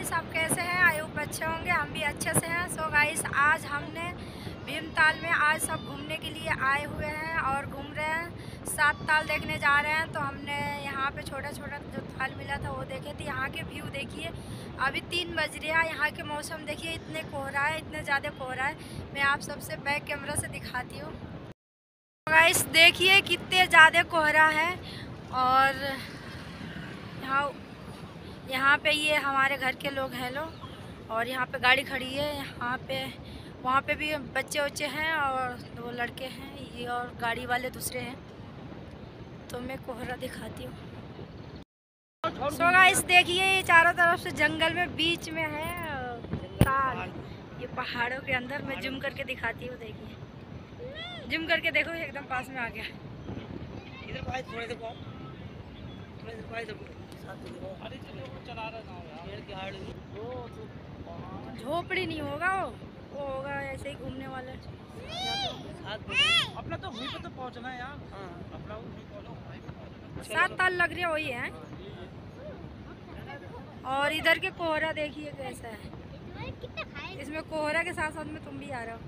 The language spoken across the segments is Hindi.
सब कैसे हैं? आई होप अच्छे होंगे, हम भी अच्छे से हैं। सो गाइस, आज हमने भीमताल में आज सब घूमने के लिए आए हुए हैं और घूम रहे हैं। 7 ताल देखने जा रहे हैं। तो हमने यहाँ पे छोटा छोटा जो ताल मिला था वो देखे थे। यहाँ के व्यू देखिए, अभी 3 बज रहे हैं। यहाँ के मौसम देखिए, इतने कोहरा है, इतने ज़्यादा कोहरा है। मैं आप सबसे बैक कैमरा से दिखाती हूँ। गाइस देखिए कितने ज़्यादा कोहरा है। और यहाँ पे ये हमारे घर के लोग हैं लोग, और यहाँ पे गाड़ी खड़ी है। यहाँ पे वहाँ पे भी बच्चे वच्चे हैं और 2 लड़के हैं ये, और गाड़ी वाले दूसरे हैं। तो मैं कोहरा दिखाती हूँ। सो गाइस देखिए, ये चारों तरफ से जंगल में बीच में है ताल, ये पहाड़ों के अंदर। मैं जूम करके दिखाती हूँ, देखिए जूम करके देखो, एकदम पास में आ गया। झोपड़ी नहीं होगा, वो होगा ऐसे ही घूमने वाला। अपना तो वहीं पे तो पहुंचना है यार। अपना 7 ताल लग रही है, वही है। और इधर के कोहरा देखिए कैसा है। इसमें कोहरा के साथ साथ में तुम भी आ रहे हो।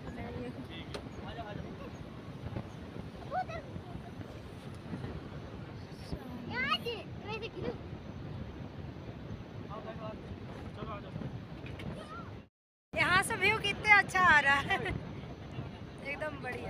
यहाँ से व्यू कितने अच्छा आ रहा है एकदम बढ़िया।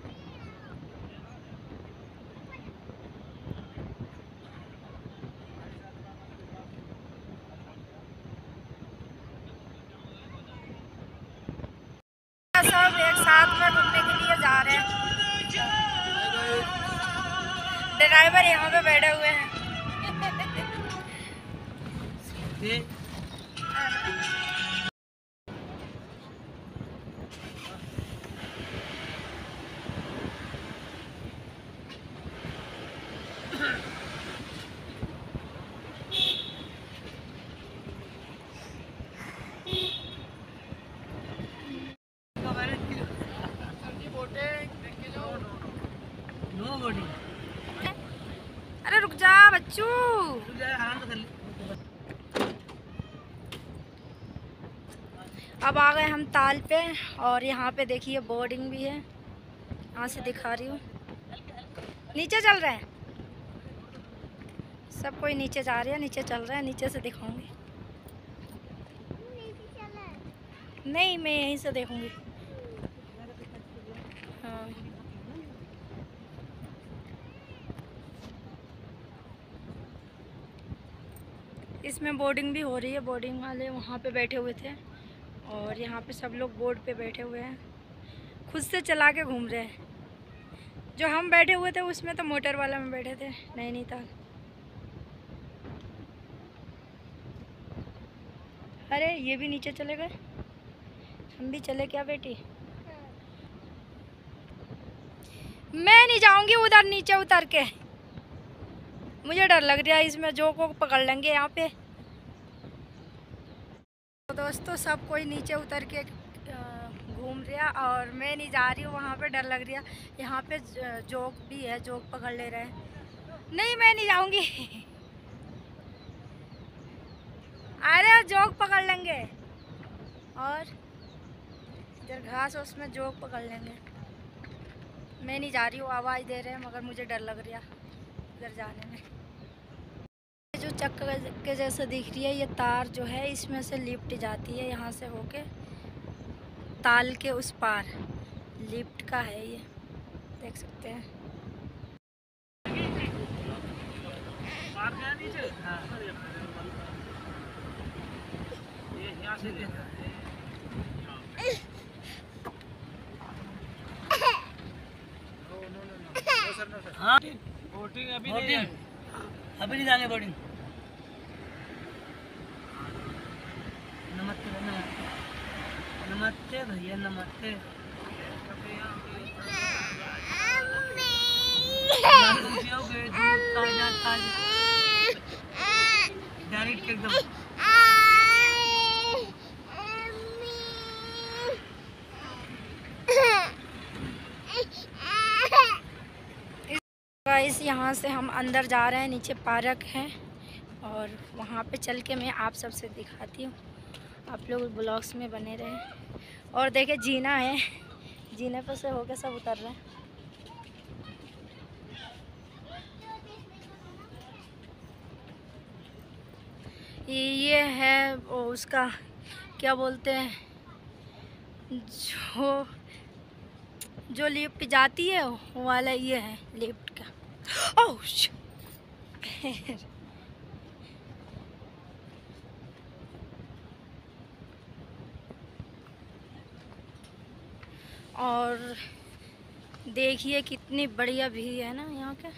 सब एक साथ में घूमने के लिए जा रहे हैं। ड्राइवर यहाँ पे बैठे हुए हैं। अरे रुक जा बच्चू। अब आ गए हम ताल पे, और यहाँ पे देखिए बोर्डिंग भी है। यहाँ से दिखा रही हूँ, नीचे चल रहे हैं सब कोई, नीचे जा रहे हैं, नीचे चल रहे हैं। नीचे से दिखाऊंगी। नहीं, मैं यहीं से देखूंगी। हाँ, इसमें बोर्डिंग भी हो रही है। बोर्डिंग वाले वहाँ पे बैठे हुए थे, और यहाँ पे सब लोग बोर्ड पे बैठे हुए हैं, खुद से चला के घूम रहे हैं। जो हम बैठे हुए थे उसमें तो मोटर वाला में बैठे थे, नैनीताल। अरे ये भी नीचे चले गए, हम भी चले क्या बेटी? मैं नहीं जाऊंगी उधर नीचे उतर के, मुझे डर लग रहा है इसमें, जो को पकड़ लेंगे यहाँ पे। तो दोस्तों सब कोई नीचे उतर के घूम रहा, और मैं नहीं जा रही हूँ वहाँ पे, डर लग रहा। यहाँ पे जोक भी है, जोक पकड़ ले रहे हैं। नहीं, मैं नहीं जाऊँगी अरे जोक पकड़ लेंगे, और इधर घास है उसमें जोक पकड़ लेंगे। मैं नहीं जा रही हूँ, आवाज़ दे रहे हैं, मगर मुझे डर लग रहा इधर जाने में। जो चक्कर के जैसा दिख रही है, ये तार जो है इसमें से लिफ्ट जाती है, यहाँ से होके ताल के उस पार लिफ्ट का है ये, देख सकते हैं। बोटिंग अभी नहीं जाने। बोटिंग नमस्ते नमस्ते नमस्ते भैया, नमस्ते। डायरेक्ट एकदम। गाइस यहाँ से हम अंदर जा रहे हैं, नीचे पार्क है, और वहाँ पे चल के मैं आप सबसे दिखाती हूँ। आप लोग ब्लॉग्स में बने रहें। और देखिए जीना है, जीने पर से होके सब उतर रहे हैं। ये है वो उसका क्या बोलते हैं, जो लिफ्ट जाती है वो वाला ये है लिफ्ट का। ओह और देखिए कितनी बढ़िया भी है ना यहाँ के।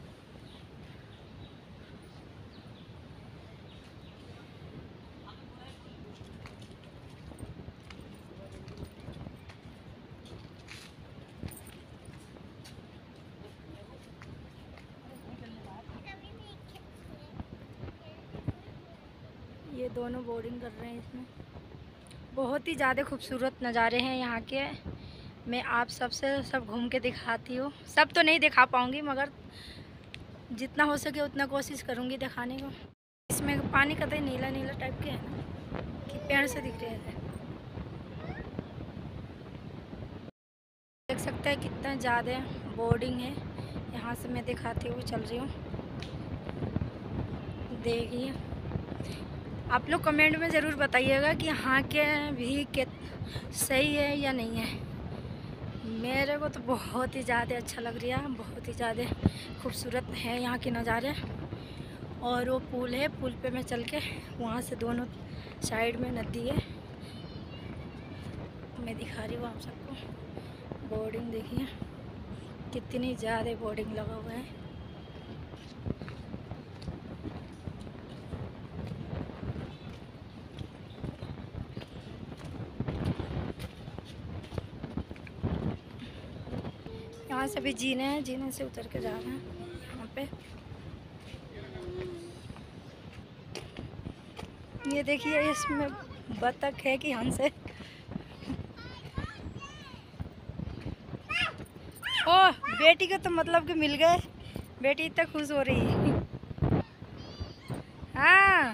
ये दोनों बोर्डिंग कर रहे हैं इसमें। बहुत ही ज़्यादा खूबसूरत नज़ारे हैं यहाँ के। मैं आप सबसे सब घूम के दिखाती हूँ। सब तो नहीं दिखा पाऊँगी मगर जितना हो सके उतना कोशिश करूँगी दिखाने को। इसमें पानी कतई नीला नीला टाइप के है ना कि पेड़ से दिख रहे थे। देख सकते हैं कितना ज़्यादा बोर्डिंग है। यहाँ से मैं दिखाती हुई चल रही हूँ। देखिए आप लोग कमेंट में ज़रूर बताइएगा कि यहाँ के भी सही है या नहीं है। मेरे को तो बहुत ही ज़्यादा अच्छा लग रहा है, बहुत ही ज़्यादा खूबसूरत है यहाँ के नज़ारे। और वो पुल है, पुल पे मैं चल के वहाँ से दोनों साइड में नदी है, मैं दिखा रही हूँ आप सबको। बोर्डिंग देखिए कितनी ज़्यादा बोर्डिंग लगा हुआ है। यहाँ से भी जीने हैं, जीने से उतर के जा रहे हैं यहाँ पे। ये देखिए इसमें बतख है कि हंस है। ओह बेटी को तो मतलब कि मिल गए, बेटी इतना खुश हो रही है। हाँ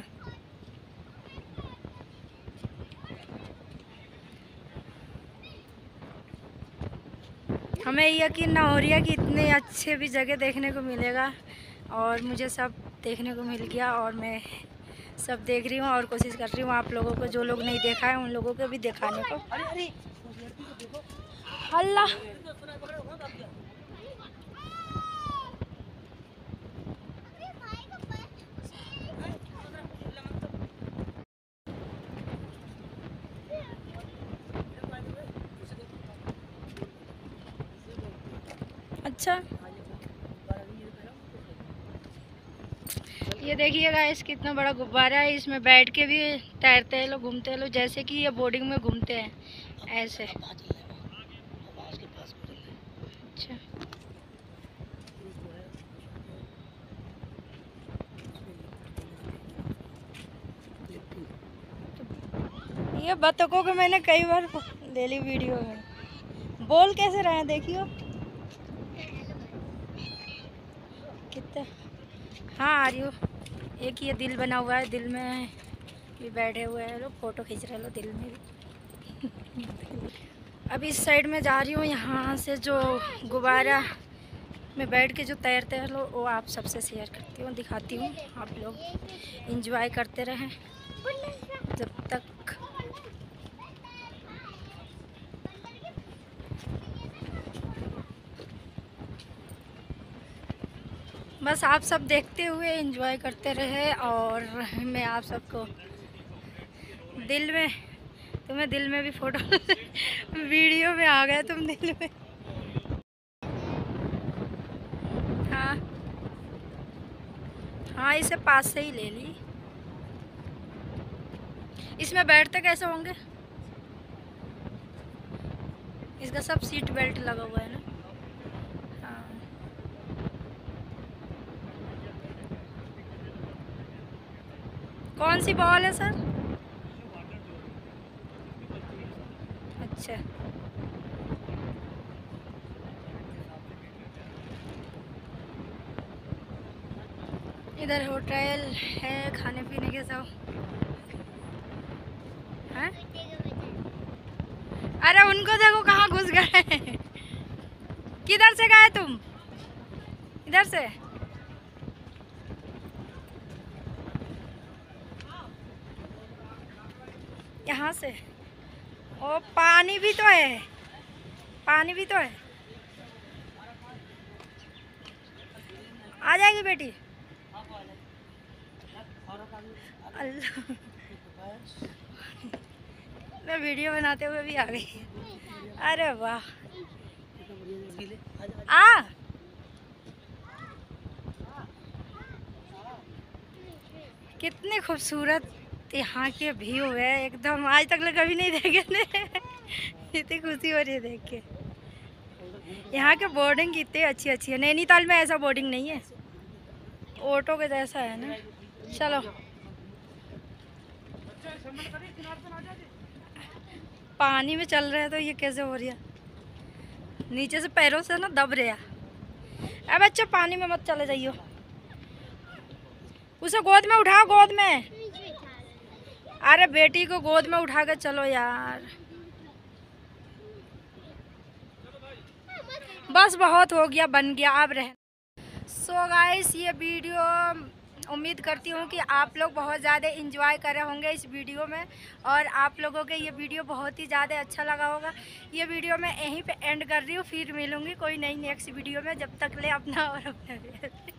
हमें यकीन ना हो रही है कि इतने अच्छे भी जगह देखने को मिलेगा। और मुझे सब देखने को मिल गया और मैं सब देख रही हूँ और कोशिश कर रही हूँ आप लोगों को, जो लोग नहीं देखा है उन लोगों को भी दिखाने को। अल्लाह अच्छा ये देखिए गाइस कितना बड़ा गुब्बारा है। इसमें बैठ के भी तैरते हैं लोग, घूमते हैं लोग, जैसे कि ये बोर्डिंग में घूमते हैं ऐसे। अच्छा ये बतखों को मैंने कई बार ले ली वीडियो में। बोल कैसे रहे हैं देखियो कितने। हाँ आ रही हो। एक ये दिल बना हुआ है, दिल में भी बैठे हुए हैं लोग, फोटो खींच रहे लोग दिल में भी। अब इस साइड में जा रही हूँ। यहाँ से जो गुब्बारा में बैठ के जो तैरते हैं लोग वो आप सबसे शेयर करती हूँ, दिखाती हूँ। आप लोग एंजॉय करते रहें जब तक। बस आप सब देखते हुए एंजॉय करते रहे और मैं आप सबको दिल में, तुम्हें दिल में भी फोटो वीडियो में आ गए तुम दिल में। हाँ हाँ इसे पास से ही ले ली। इसमें बैठते कैसे होंगे? इसका सब सीट बेल्ट लगा हुआ है ना। हाँ कौन सी बॉल है सर? अच्छा इधर होटल है, खाने पीने के सब हैं। अरे उनको देखो कहाँ घुस गए। किधर से गए तुम? इधर से? यहाँ से? ओ पानी भी तो है, पानी भी तो है। आ जाएगी बेटी। अल्लाह, मैं वीडियो बनाते हुए भी आ गई। अरे वाह, आ कितने खूबसूरत यहाँ के व्यू है एकदम। आज तक कभी नहीं देखे थे। इतनी खुशी हो रही है देख के। यहाँ के बोर्डिंग कितनी अच्छी अच्छी है। नैनीताल में ऐसा बोर्डिंग नहीं है, ऑटो के जैसा है ना। चलो पानी में चल रहे हैं तो ये कैसे हो रही है, नीचे से पैरों से ना दब रहे हैं। अब बच्चे पानी में मत चले जाइयो, उसे गोद में उठाओ, गोद में। अरे बेटी को गोद में उठा के चलो यार। बस बहुत हो गया, बन गया, अब रह। सो गाइस, ये वीडियो उम्मीद करती हूँ कि आप लोग बहुत ज़्यादा एंजॉय कर रहे होंगे इस वीडियो में, और आप लोगों के ये वीडियो बहुत ही ज़्यादा अच्छा लगा होगा। ये वीडियो मैं यहीं पे एंड कर रही हूँ, फिर मिलूँगी कोई नई नेक्स्ट वीडियो में। जब तक ले अपना और अपना